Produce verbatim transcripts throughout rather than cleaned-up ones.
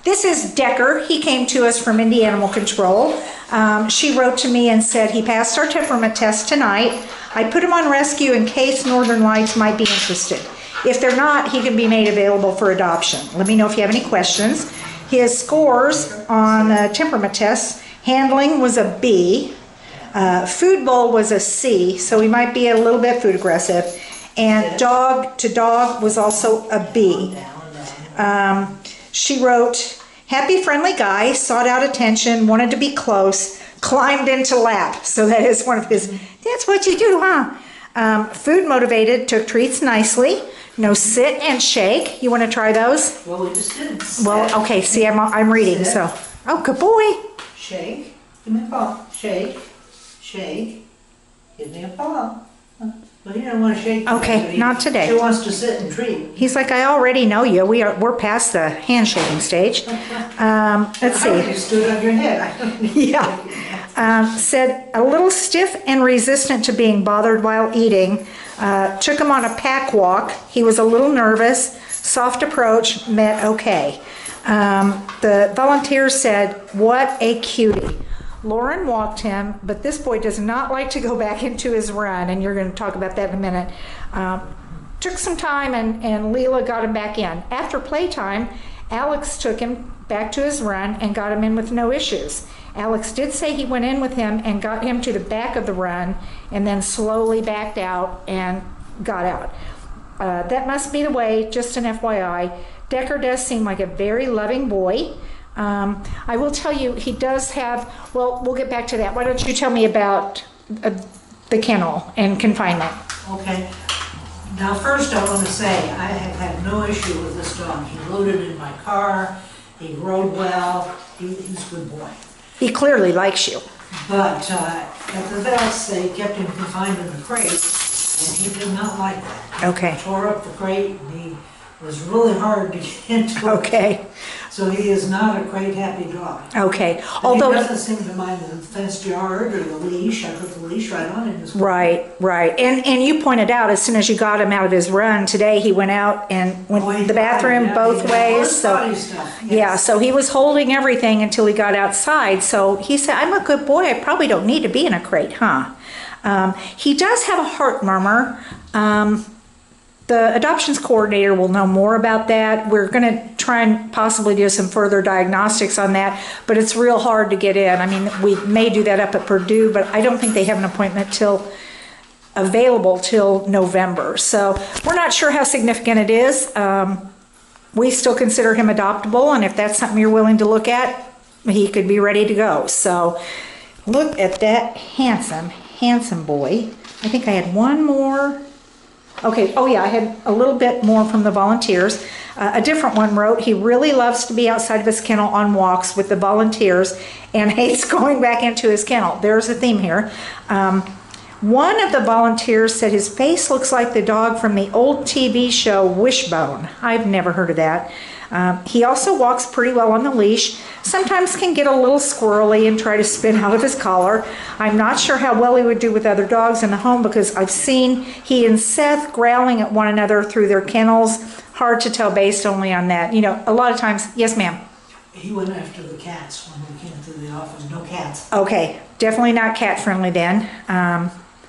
this is Decker. He came to us from Indie Animal Control. Um, she wrote to me and said he passed our temperament test tonight. I put him on rescue in case Northern Lights might be interested. If they're not, he can be made available for adoption. Let me know if you have any questions. His scores on the temperament test, handling was a B, uh, food bowl was a C, so he might be a little bit food aggressive, and dog to dog was also a B. Um, she wrote, happy friendly guy, sought out attention, wanted to be close, climbed into lap. So that is one of his, that's what you do, huh? Um, food motivated, took treats nicely. No sit and shake. You want to try those? Well, we just did. Well, okay, see, I'm, I'm reading, sit. so. Oh, good boy. Shake. Give me a paw. Shake. Shake. Give me a paw. Well, you don't want to shake. Okay, not today. She wants to sit and treat. He's like, I already know you. We are, we're past the handshaking stage. Um, let's see. I just stood on your head. Yeah. Um, said a little stiff and resistant to being bothered while eating. Uh, took him on a pack walk. He was a little nervous. Soft approach, met okay. Um, the volunteer said, what a cutie. Lauren walked him, but this boy does not like to go back into his run, and you're going to talk about that in a minute. Um, took some time, and, and Leela got him back in. After playtime, Alex took him back to his run and got him in with no issues. Alex did say he went in with him and got him to the back of the run and then slowly backed out and got out. Uh, that must be the way, just an F Y I. Decker does seem like a very loving boy. Um, I will tell you, he does have, well, we'll get back to that. Why don't you tell me about uh, the kennel and confinement? Okay. Now, first I want to say I have had no issue with this dog. He loaded in my car. He rode well. He, he's a good boy. He clearly likes you. But uh, at the vets, they kept him confined in the crate, and he did not like that. Okay. He tore up the crate, and he was really hard to get into. Okay. So he is not a crate happy dog. Okay. But Although he doesn't seem to mind the fenced yard or the leash. I put the leash right on him. Right, right. And and you pointed out as soon as you got him out of his run today, he went out and went Oh, to the bathroom yeah, both yeah. ways. All So body stuff, yes. yeah, so he was holding everything until he got outside. So he said, I'm a good boy. I probably don't need to be in a crate, huh? Um, he does have a heart murmur. Um, The adoptions coordinator will know more about that. We're going to try and possibly do some further diagnostics on that, but it's real hard to get in. I mean, we may do that up at Purdue, but I don't think they have an appointment till available till November. So we're not sure how significant it is. Um, we still consider him adoptable, and if that's something you're willing to look at, he could be ready to go. So look at that handsome, handsome boy. I think I had one more. Okay, oh yeah, I had a little bit more from the volunteers. Uh, a different one wrote, he really loves to be outside of his kennel on walks with the volunteers and hates going back into his kennel. There's a theme here. Um, one of the volunteers said his face looks like the dog from the old T V show Wishbone. I've never heard of that. Um, he also walks pretty well on the leash, sometimes can get a little squirrely and try to spin out of his collar. I'm not sure how well he would do with other dogs in the home because I've seen he and Seth growling at one another through their kennels. Hard to tell based only on that. You know, a lot of times, yes ma'am? He went after the cats when we came to the office. No cats. Okay, definitely not cat friendly then. Um,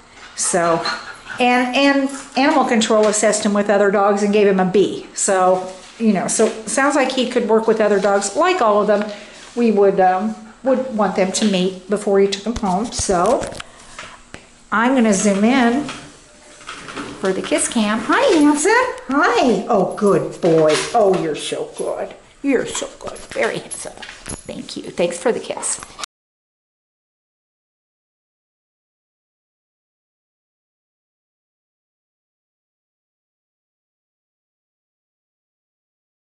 so, and, and animal control assessed him with other dogs and gave him a B. So, you know, so sounds like he could work with other dogs. Like all of them, we would um, would want them to meet before you took them home. So I'm going to zoom in for the kiss cam. Hi, Hanson. Hi. Oh, good boy. Oh, you're so good. You're so good. Very handsome. Thank you. Thanks for the kiss.